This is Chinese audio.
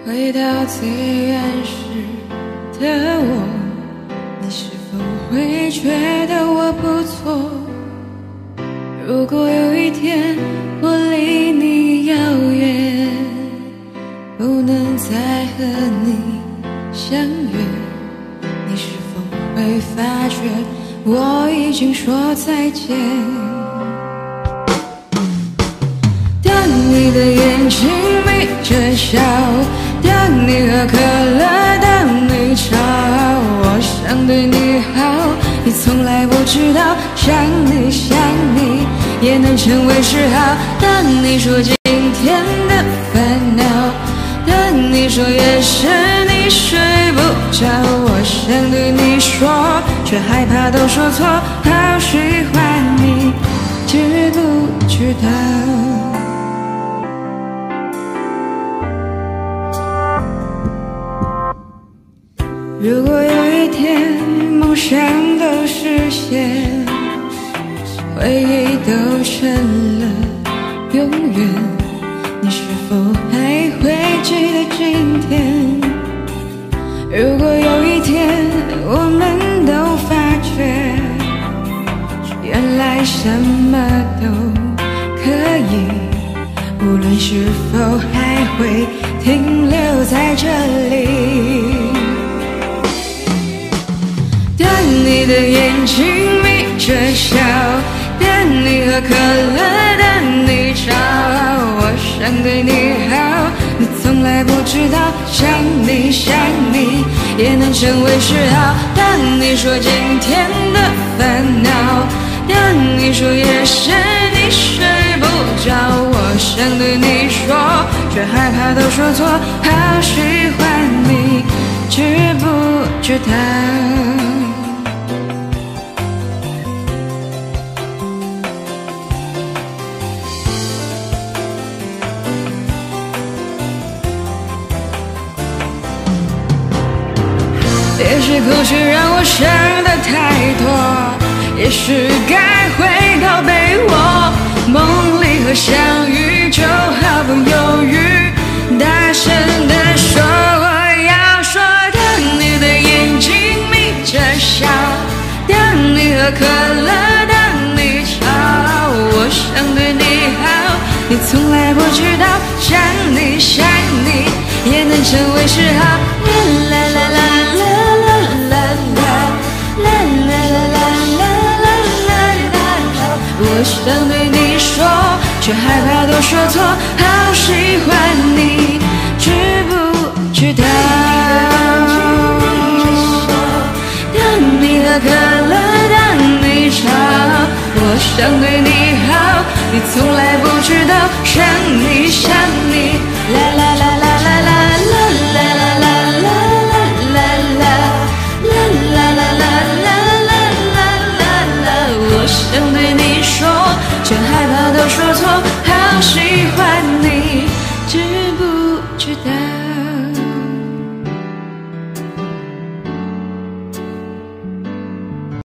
回到最原始的我，你是否会觉得我不错？如果有一天我离你遥远，不能再和你相约，你是否会发觉我已经说再见？当你的眼睛眯着笑，当你喝可乐，当你吵，我想对你好，你从来不知道，想你想你也能成为嗜好。当你说今天的烦恼，当你说夜深你睡不着，我想对你说，却害怕都说错，好喜欢你，知不知道？如果有一天梦想都实现，回忆都成了永远，你是否还会记得今天？如果有一天我们都发觉，原来什么都可以，无论是否还会停留在这里。当你的眼睛眯着笑，当你喝可乐，当你吵，我想对你好，你从来不知道，想你想你也能成为嗜好。当你说今天的烦恼，当你说夜深你睡不着，我想对你说，却害怕都说错，好喜欢你，知不知道？也许过去让我想的太多，也许该回到被窝，梦里和相遇就毫不犹豫，大声地说我要说。当你的眼睛眯着笑，当你喝可乐，当你吵，我想对你好，你从来不知道，想你想你也能成为嗜好。啦啦啦啦我想对你说，却害怕都说错，好喜欢你，知不知道？当你喝可乐，当你吵，我想对你好，你从来不知道，想你想你，啦啦啦啦啦啦啦啦啦啦啦啦啦啦啦啦，我想对你说，却害怕都说错，好喜欢你，知不知道？